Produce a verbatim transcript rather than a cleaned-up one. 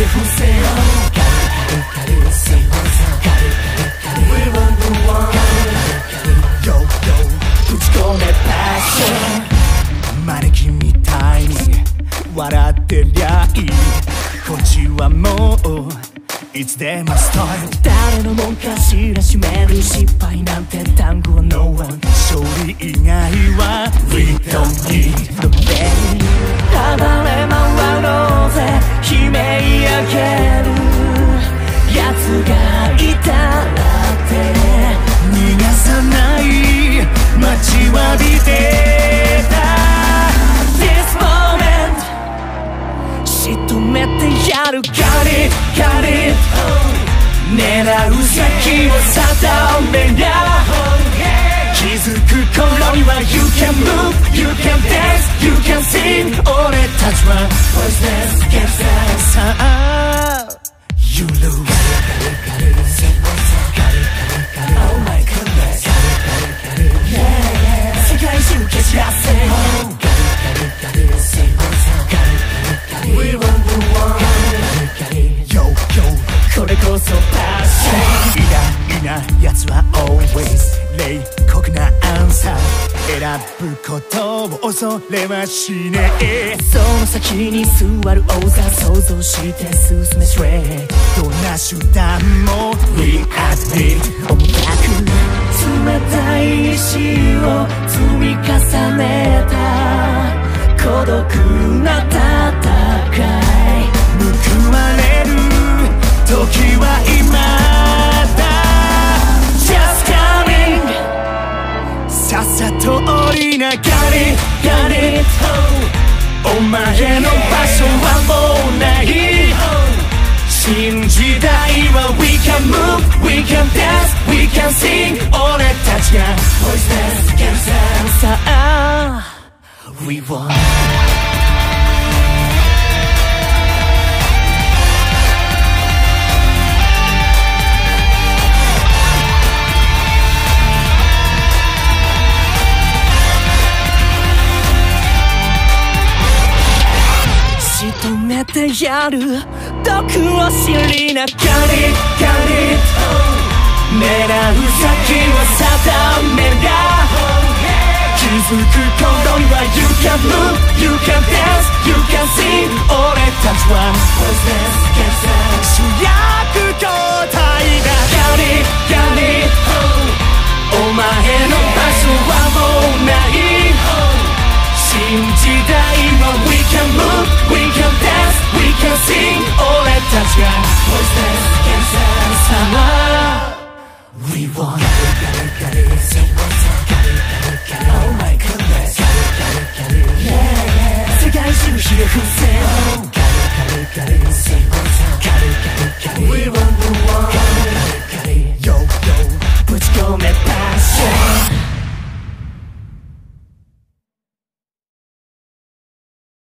で伏せようカルカルカルシーホーザーカルカルカル We want the one カルカル Yo yo 打ち込めパッションマネキンみたいに笑ってりゃいいこっちはもういつでもスタイル誰のもんかしらしめる失敗なんて単語は No one 勝利以外は We don't need the day 暴れ回ろうぜ悲鳴上げる奴がいたらって逃がさない待ちわびてた This moment 仕留めてやるガリガリ狙う先を定めりゃ気づく頃には You can move, you can dance, you can sing 俺たちは Voiceless cancer さあ You lose Oh my goodness 世界中蹴散らせ We want the one これこそパッション偉大な奴は always 冷酷なアンサー選ぶことを恐れはしねえその先に座る王座想像して進め straight どんな手段も react 重たく冷たい石を積み重ねた孤独な戦い報われる時は今だ Just coming さっさと降りなガリガリお前の場所はもうない新時代は We can move, we can dance, we can sing 俺たちが Voiceless cancer さあ We want仕留めてやる毒を知りなガリガリ狙う先を定めりゃ気づく頃には You can move, you can dance, you can sing 俺たちは